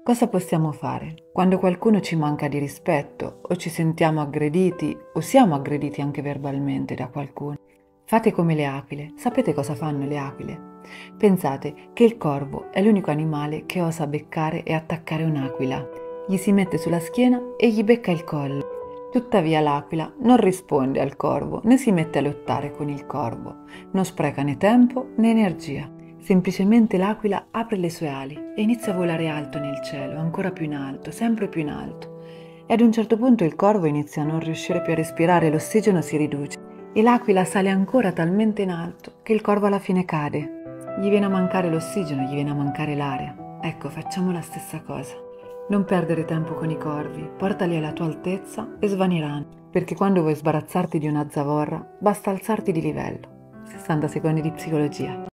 Cosa possiamo fare quando qualcuno ci manca di rispetto o ci sentiamo aggrediti o siamo aggrediti anche verbalmente da qualcuno? Fate come le aquile. Sapete cosa fanno le aquile? Pensate che il corvo è l'unico animale che osa beccare e attaccare un'aquila. Gli si mette sulla schiena e gli becca il collo. Tuttavia l'aquila non risponde al corvo né si mette a lottare con il corvo. Non spreca né tempo né energia. Semplicemente l'aquila apre le sue ali e inizia a volare alto nel cielo, ancora più in alto, sempre più in alto. E ad un certo punto il corvo inizia a non riuscire più a respirare e l'ossigeno si riduce. E l'aquila sale ancora talmente in alto che il corvo alla fine cade. Gli viene a mancare l'ossigeno, gli viene a mancare l'aria. Ecco, facciamo la stessa cosa. Non perdere tempo con i corvi, portali alla tua altezza e svaniranno. Perché quando vuoi sbarazzarti di una zavorra, basta alzarti di livello. 60 secondi di psicologia.